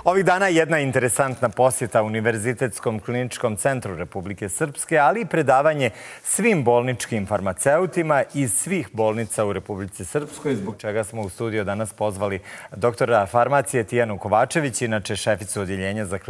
Ovih dana jedna interesantna posjeta Univerzitetskom kliničkom centru Republike Srpske, ali i predavanje svim bolničkim farmaceutima iz svih bolnica u Republici Srpskoj, zbog čega smo u studio danas pozvali doktora farmacije Tijanu Kovačević, inače šeficu odjeljenja za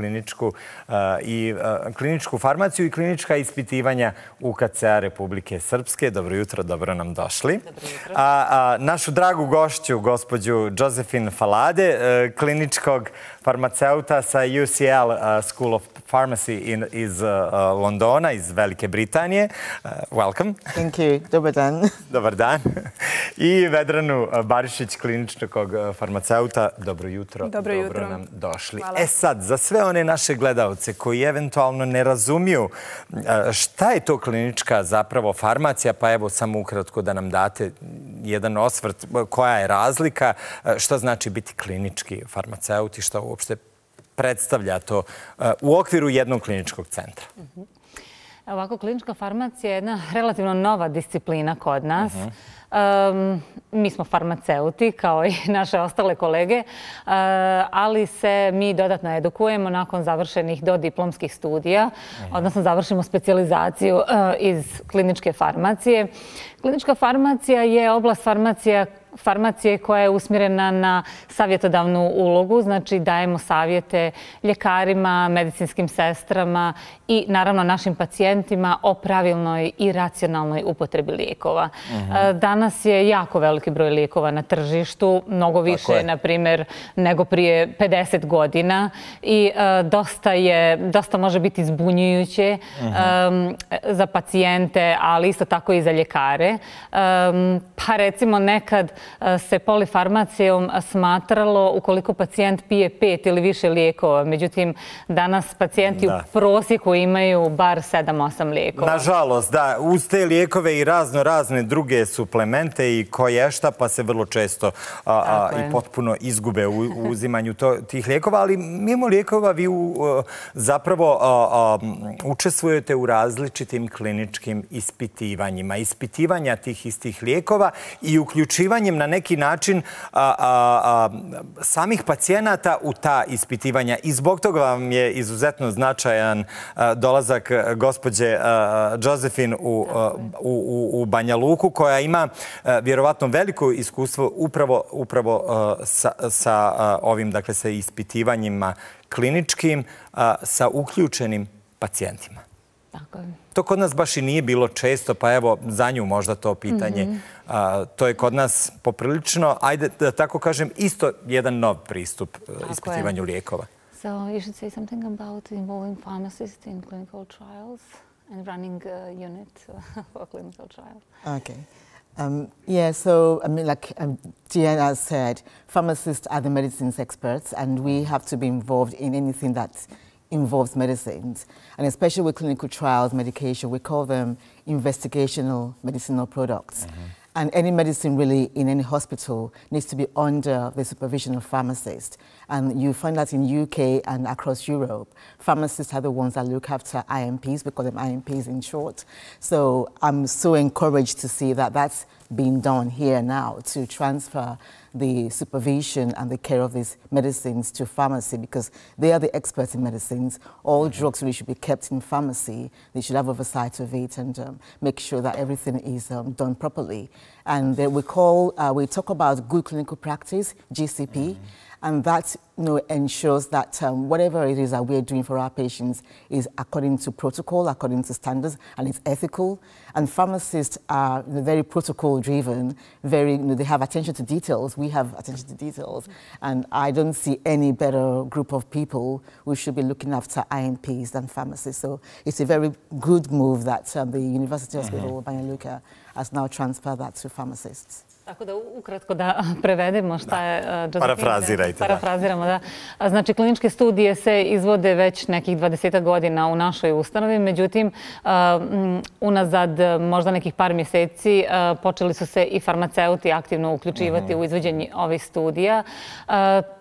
kliničku farmaciju i klinička ispitivanja UKC-a Republike Srpske. Dobro jutro, dobro nam došli. Našu dragu gošću, gospođu Josephine Falade, kliničkog farmaceuta sa UCL School of Pharmacy iz Londona, iz Velike Britanije. Welcome. Thank you. Dobar dan. Dobar dan. I Vedranu Barišić, kliničkog farmaceuta. Dobro jutro. Dobro jutro. Dobro nam došli. Hvala. E sad, za sve one naše gledaoce koji eventualno ne razumiju šta je to klinička zapravo farmacija, pa evo samo ukratko da nam date jedan osvrt koja je razlika, šta znači biti klinički farmaceut i šta uopšte predstavlja to u okviru jednog kliničkog centra. Ovako, klinička farmacija je jedna relativno nova disciplina kod nas. Mi smo farmaceuti, kao i naše ostale kolege, ali se mi dodatno edukujemo nakon završenih dodiplomskih studija, odnosno završimo specijalizaciju iz kliničke farmacije. Klinička farmacija je oblast farmacije koja je usmjerena na savjetodavnu ulogu, znači dajemo savjete ljekarima, medicinskim sestrama i naravno našim pacijentima o pravilnoj i racionalnoj upotrebi lijekova. Danas je jako veliki broj lijekova na tržištu, mnogo više, na primjer, nego prije 50 godina i dosta može biti zbunjujuće za pacijente, ali isto tako i za ljekare. Pa recimo nekad se polifarmacijom smatralo ukoliko pacijent pije 5 ili više lijekova. Međutim, danas pacijenti u prosjeku imaju bar 7-8 lijekova. Nažalost, da. Uz te lijekove i razne druge suplemente i koješta, pa se vrlo često i potpuno izgube u uzimanju tih lijekova. Ali mimo lijekova vi zapravo učestvujete u različitim kliničkim ispitivanjima. Ispitivanja tih istih lijekova i uključivanjem na neki način samih pacijenata u ta ispitivanja. I zbog toga vam je izuzetno značajan dolazak gospođe Josephine u Banja Luku, koja ima vjerovatno veliko iskustvo upravo sa ovim, dakle, sa ispitivanjima kliničkim, sa uključenim pacijentima. Tako je. To kod nas baš i nije bilo često, pa evo za nju možda to pitanje. To je kod nas poprilično, ajde da tako kažem, isto jedan nov pristup ispitivanju lijekova. So you should say something about involving pharmacists in clinical trials and running a unit for clinical trials. Okay. Yeah, so I mean, like Diana said, pharmacists are the medicines experts, and we have to be involved in anything that involves medicines, and especially with clinical trials, medication, we call them investigational medicinal products. And any medicine really in any hospital needs to be under the supervision of pharmacists. And you find that in UK and across Europe, pharmacists are the ones that look after IMPs. We call them IMPs in short. So I'm so encouraged to see that that's being done here now, to transfer the supervision and the care of these medicines to pharmacy, because they are the experts in medicines. All drugs really should be kept in pharmacy. They should have oversight of it and make sure that everything is done properly. And we talk about good clinical practice, GCP, and that ensures that whatever it is that we're doing for our patients is according to protocol, according to standards, and it's ethical. And pharmacists are very protocol-driven, they have attention to details. We have attention to details. And I don't see any better group of people who should be looking after IMPs than pharmacists. So it's a very good move that the University Hospital of Banja Luka has now transferred that to pharmacists. Tako da ukratko da prevedemo šta je Josephine. Parafrazirajte. Parafraziramo, da. Znači, kliničke studije se izvode već nekih 20 godina u našoj ustanovi, međutim, unazad možda nekih par mjeseci počeli su se i farmaceuti aktivno uključivati u izvođenje ovih studija.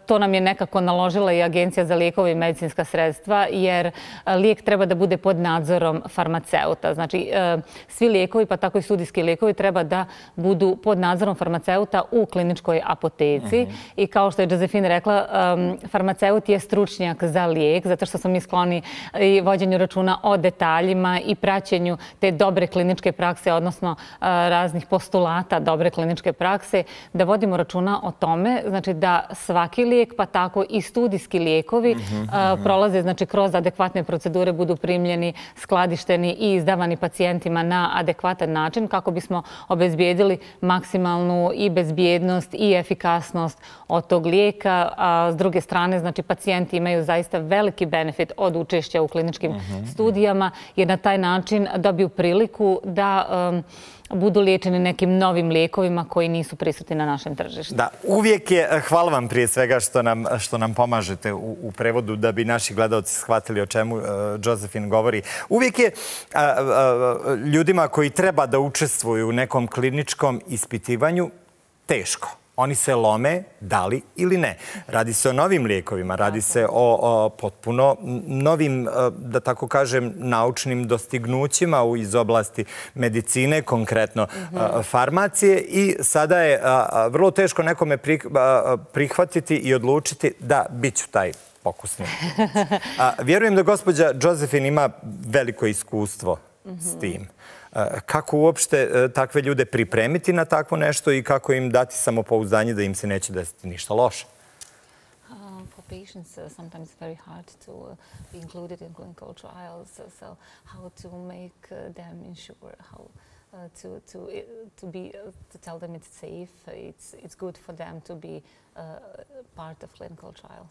to nam je nekako naložila i Agencija za lijekove i medicinska sredstva, jer lijek treba da bude pod nadzorom farmaceuta. Znači, svi lijekovi, pa tako i studijski lijekovi, treba da budu pod nadzorom farmaceuta u kliničkoj apoteci. I kao što je Josefina rekla, farmaceut je stručnjak za lijek, zato što smo mi skloni i vođenju računa o detaljima i praćenju te dobre kliničke prakse, odnosno raznih postulata dobre kliničke prakse, da vodimo računa o tome, znači da svaki lijek, pa tako i studijski lijekovi prolaze, znači kroz adekvatne procedure, budu primljeni, skladišteni i izdavani pacijentima na adekvatan način kako bismo obezbijedili maksimalnu i bezbjednost i efikasnost od tog lijeka. A s druge strane, znači pacijenti imaju zaista veliki benefit od učešća u kliničkim studijama, jer na taj način dobiju priliku da budu liječeni nekim novim lijekovima koji nisu prisutni na našem tržištu. Da, uvijek je, hvala vam prije svega što nam pomažete u prevodu da bi naši gledalci shvatili o čemu Josefina govori. Uvijek je ljudima koji treba da učestvuju u nekom kliničkom ispitivanju teško. Oni se lome, da li ili ne. Radi se o novim lijekovima, radi se o potpuno novim, da tako kažem, naučnim dostignućima iz oblasti medicine, konkretno farmacije. I sada je vrlo teško nekome prihvatiti i odlučiti da bit ću taj pokusni. Vjerujem da gospođa Josefina ima veliko iskustvo s tim. Kako uopšte takve ljude pripremiti na takvo nešto i kako im dati samopouzdanje da im se neće desiti ništa loše? For patients, sometimes it's very hard to be included in clinical trials. So how to make them ensure how to tell them it's safe, it's good for them to be part of clinical trials.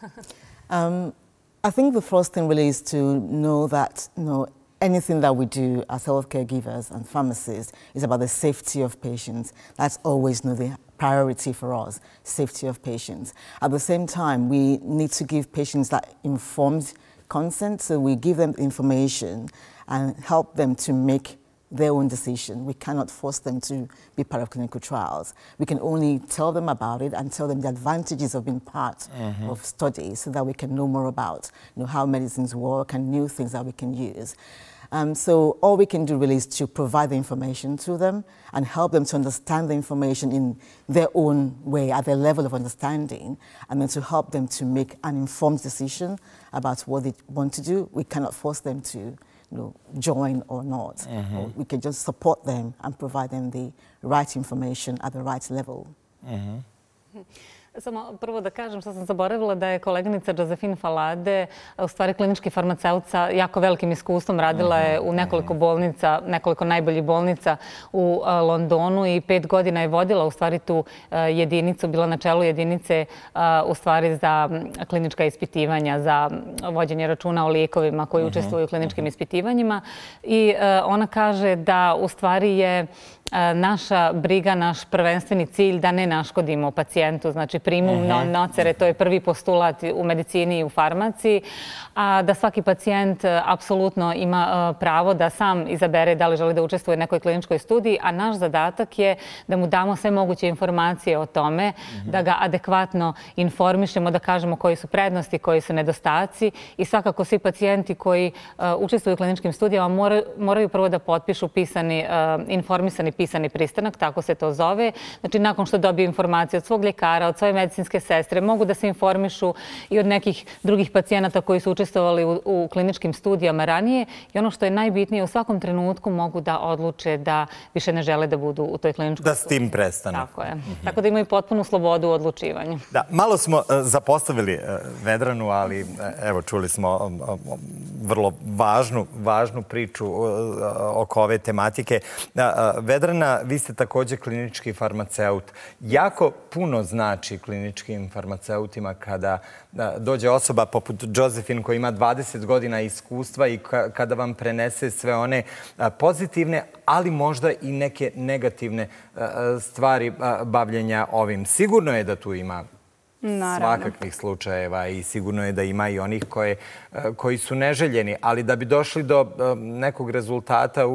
I think the first thing really is to know that, anything that we do as healthcare givers and pharmacists is about the safety of patients. That's always the priority for us, safety of patients. At the same time, we need to give patients that informed consent, so we give them information and help them to make their own decision. We cannot force them to be part of clinical trials. We can only tell them about it and tell them the advantages of being part of studies so that we can know more about how medicines work and new things that we can use. So all we can do really is to provide the information to them and help them to understand the information in their own way, at their level of understanding, and then to help them to make an informed decision about what they want to do. We cannot force them to join or not. We can just support them and provide them the right information at the right level. Samo prvo da kažem što sam zaboravila da je koleginica Josefina Falade u stvari klinički farmaceut sa jako velikim iskustvom. Radila je u nekoliko bolnica, nekoliko najboljih bolnica u Londonu i 5 godina je vodila u stvari tu jedinicu, bila na čelu jedinice u stvari za klinička ispitivanja, za vođenje računa o lijekovima koji učestvuju u kliničkim ispitivanjima. I ona kaže da u stvari je naša briga, naš prvenstveni cilj da ne naškodimo pacijentu, znači primum non nocere, to je prvi postulat u medicini i u farmaciji, a da svaki pacijent apsolutno ima pravo da sam izabere da li želi da učestvuje u nekoj kliničkoj studiji, a naš zadatak je da mu damo sve moguće informacije o tome, da ga adekvatno informišemo, da kažemo koji su prednosti, koji su nedostaci i svakako svi pacijenti koji učestvuju u kliničkim studijama moraju prvo da potpišu informisani pisani pristanak, tako se to zove. Znači, nakon što dobiju informacije od svog ljekara, od svoje medicinske sestre, mogu da se informišu i od nekih drugih pacijenata koji su učestvovali u kliničkim studijama ranije. I ono što je najbitnije, u svakom trenutku mogu da odluče da više ne žele da budu u toj kliničkoj studiji. Da s tim prestanu. Tako je. Tako da imaju potpunu slobodu u odlučivanju. Da, malo smo zapostavili Vedranu, ali evo, čuli smo vrlo važnu priču oko ove tematike. Vedrana, vi ste također klinički farmaceut. Jako puno znači kliničkim farmaceutima kada dođe osoba poput Josefine koja ima 20 godina iskustva i kada vam prenese sve one pozitivne, ali možda i neke negativne stvari bavljenja ovim. Sigurno je da tu ima svakakvih slučajeva i sigurno je da ima i onih koji su neželjeni, ali da bi došli do nekog rezultata uvijek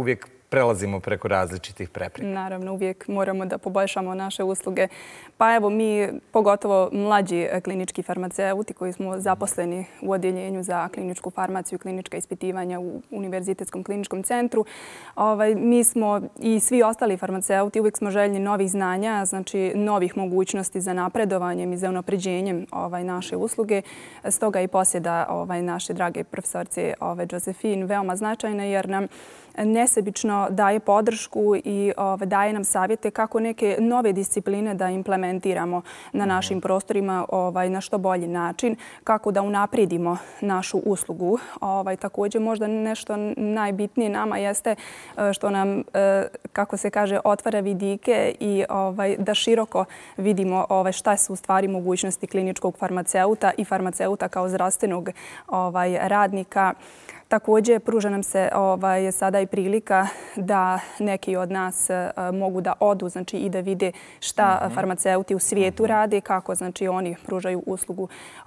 prelazimo preko različitih prepreka? Naravno, uvijek moramo da poboljšamo naše usluge. Pa evo, mi, pogotovo mlađi klinički farmaceuti koji smo zaposleni u odjeljenju za kliničku farmaciju i klinička ispitivanja u Univerzitetskom kliničkom centru, mi smo i svi ostali farmaceuti uvijek smo željni novih znanja, znači novih mogućnosti za napredovanjem i za unapređenjem naše usluge. Stoga i posjeda naše drage profesorice Josephine veoma značajna jer nam nesebično daje podršku i daje nam savjete kako neke nove discipline da implementiramo na našim prostorima na što bolji način, kako da unaprijedimo našu uslugu. Također možda nešto najbitnije nama jeste što nam, kako se kaže, otvara vidike i da široko vidimo šta su u stvari mogućnosti kliničkog farmaceuta i farmaceuta kao zdravstvenog radnika. Također, pruža nam se sada i prilika da neki od nas mogu da odu i da vide šta farmaceuti u svijetu rade, kako oni pružaju uslugu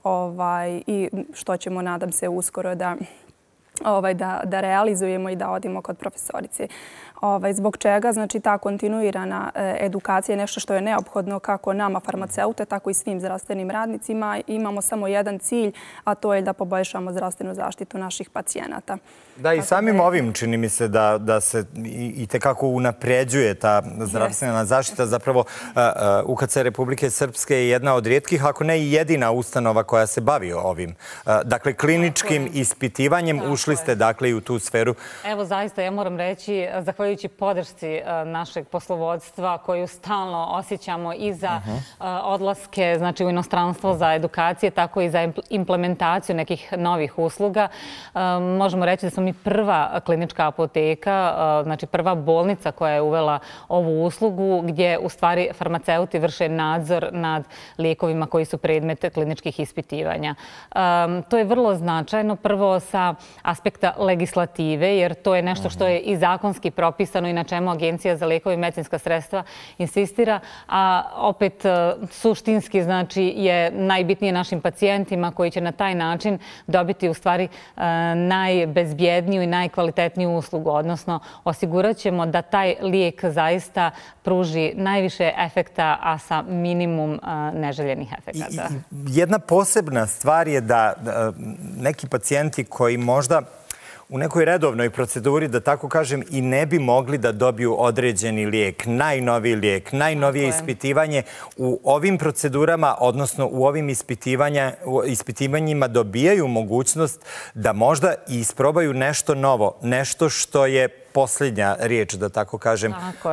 i što ćemo, nadam se, uskoro da realizujemo i da odemo kod profesorice. Zbog čega ta kontinuirana edukacija je nešto što je neophodno kako nama farmaceute, tako i svim zdravstvenim radnicima. Imamo samo jedan cilj, a to je da poboljšamo zdravstvenu zaštitu naših pacijenata. Da, i samim ovim čini mi se da se i tekako unapređuje ta zdravstvena zaštita. Zapravo, UKC Republike Srpske je jedna od rijetkih, ako ne i jedina ustanova koja se bavi ovim. Dakle, kliničkim ispitivanjem ušli ste dakle i u tu sferu. Evo, zaista, ja moram reći, zahvaljujući podršci našeg poslovodstva koju stalno osjećamo i za odlaske u inostranstvo za edukacije, tako i za implementaciju nekih novih usluga. Možemo reći da smo mi prva klinička apoteka, znači prva bolnica koja je uvela ovu uslugu gdje u stvari farmaceuti vrše nadzor nad lijekovima koji su predmet kliničkih ispitivanja. To je vrlo značajno, prvo sa aspekta legislative, jer to je nešto što je i zakonski propisano i na čemu Agencija za lijekove i medicinska sredstva insistira, a opet suštinski je najbitnije našim pacijentima koji će na taj način dobiti u stvari najbezbjedniju i najkvalitetniju uslugu, odnosno osigurat ćemo da taj lijek zaista pruži najviše efekta, a sa minimum neželjenih efekata. Jedna posebna stvar je da neki pacijenti koji možda u nekoj redovnoj proceduri, da tako kažem, i ne bi mogli da dobiju određeni lijek, najnoviji lijek, najnovije ispitivanje u ovim procedurama, odnosno u ovim ispitivanjima dobijaju mogućnost da možda i isprobaju nešto novo, nešto što je posljednja riječ, da tako kažem,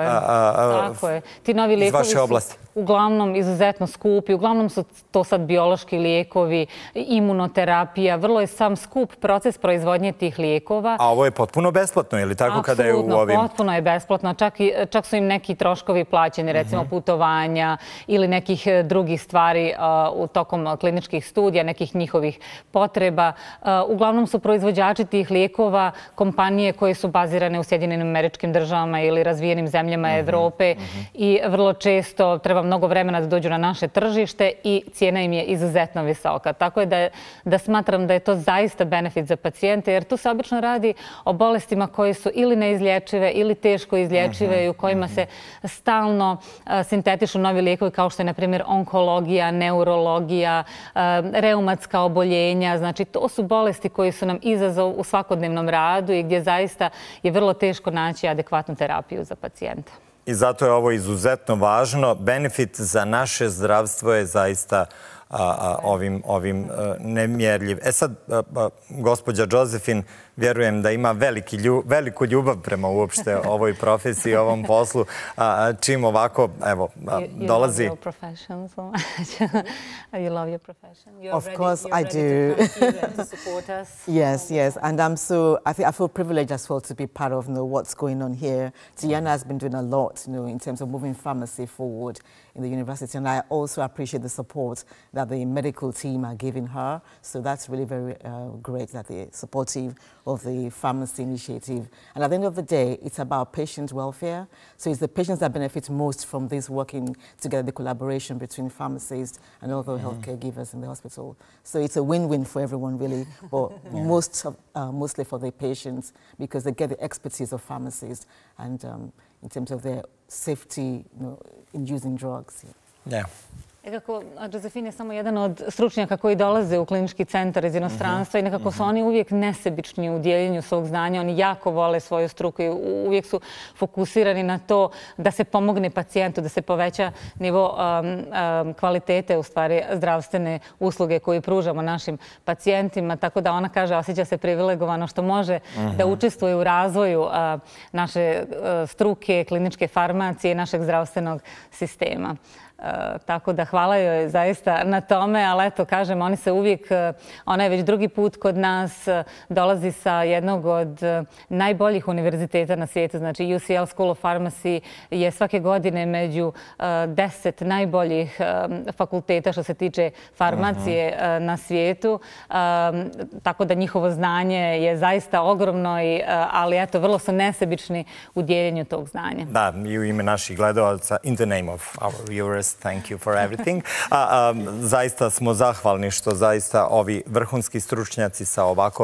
iz vaše oblasti. Uglavnom izuzetno skupi, uglavnom su to sad biološki lijekovi, imunoterapija, vrlo je sam skup proces proizvodnje tih lijekova. A ovo je potpuno besplatno, je li tako kada je u ovim? Apsolutno, potpuno je besplatno. Čak su im neki troškovi plaćeni, recimo putovanja ili nekih drugih stvari u tokom kliničkih studija, nekih njihovih potreba. Uglavnom su proizvođači tih lijekova kompanije koje su bazirane u Sjedinjenim Američkim Državama ili razvijenim zemljama Evrope i vrlo često treba mnogo vremena da dođu na naše tržište i cijena im je izuzetno visoka. Tako je da smatram da je to zaista benefit za pacijente, jer tu se obično radi o bolestima koje su ili neizlječive ili teško izlječive i u kojima se stalno sintetišu novi lijekovi kao što je, na primjer, onkologija, neurologija, reumatska oboljenja. Znači, to su bolesti koji su nam izazov u svakodnevnom radu i gdje zaista je vrlo teško naći adekvatnu terapiju za pacijenta. I zato je ovo izuzetno važno. Benefit za naše zdravstvo je zaista ovim nemjerljiv. Sad, gospođa Josephine, vjerujem da ima veliku ljubav prema uopšte ovoj profesiji, ovom poslu. Čim ovako, evo, dolazi... You love your profession so much. You love your profession. Of course I do. To support us. Yes. And I feel privileged as well to be part of what's going on here. Diana has been doing a lot in terms of moving pharmacy forward in the university. And I also appreciate the support that that the medical team are giving her. So that's really very great that they're supportive of the pharmacy initiative. And at the end of the day, it's about patient welfare. So it's the patients that benefit most from this working together, the collaboration between pharmacists and other healthcare givers in the hospital. So it's a win-win for everyone, really, but mostly for the patients, because they get the expertise of pharmacists and in terms of their safety, in using drugs. Yeah. Nekako, Josefin je samo jedan od stručnjaka koji dolaze u klinički centar iz inostranstva i nekako su oni uvijek nesebični u dijeljenju svog znanja. Oni jako vole svoju struku i uvijek su fokusirani na to da se pomogne pacijentu, da se poveća nivo kvalitete, u stvari, zdravstvene usluge koju pružamo našim pacijentima. Tako da ona kaže, osjeća se privilegovano što može da učestvuje u razvoju naše struke, kliničke farmacije i našeg zdravstvenog sistema. Tako da hvala joj zaista na tome, ali eto, kažem, oni se uvijek, ona je već drugi put kod nas, dolazi sa jednog od najboljih univerziteta na svijetu, znači UCL School of Pharmacy je svake godine među 10 najboljih fakulteta što se tiče farmacije na svijetu, tako da njihovo znanje je zaista ogromno, ali eto, vrlo su nesebični u dijeljenju tog znanja. Da, i u ime naših gledalaca, in the name of our viewers, thank you for everything. Zaista smo zahvalni što zaista ovi vrhunski stručnjaci sa ovako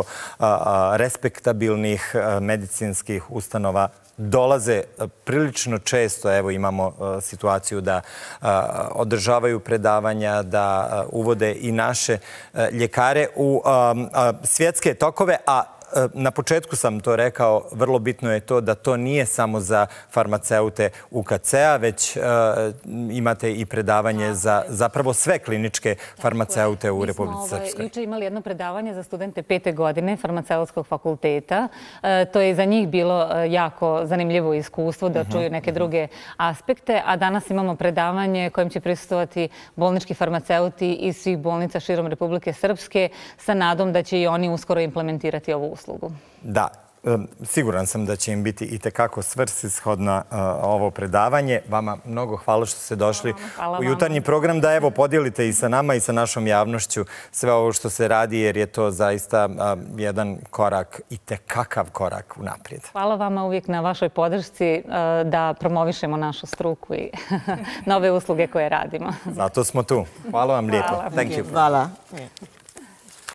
respektabilnih medicinskih ustanova dolaze prilično često. Evo, imamo situaciju da održavaju predavanja, da uvode i naše ljekare u svjetske tokove, a na početku sam to rekao, vrlo bitno je to da to nije samo za farmaceute UKC-a, već imate i predavanje za zapravo sve kliničke farmaceute u Republici Srpskoj. Mi smo jučer imali jedno predavanje za studente 5. godine farmaceutskog fakulteta. To je za njih bilo jako zanimljivo iskustvo da čuju neke druge aspekte, a danas imamo predavanje kojim će prisustvovati bolnički farmaceuti iz svih bolnica širom Republike Srpske sa nadom da će i oni uskoro implementirati ovu uslugu. Da, siguran sam da će im biti i tekako svrsishodno ovo predavanje. Vama mnogo hvala što ste došli u jutarnji program da evo podijelite i sa nama i sa našom javnošću sve ovo što se radi, jer je to zaista jedan korak i tekakav korak unaprijed. Hvala vama uvijek na vašoj podršci da promovišemo našu struku i nove usluge koje radimo. Zato smo tu. Hvala vam lijepo. Hvala.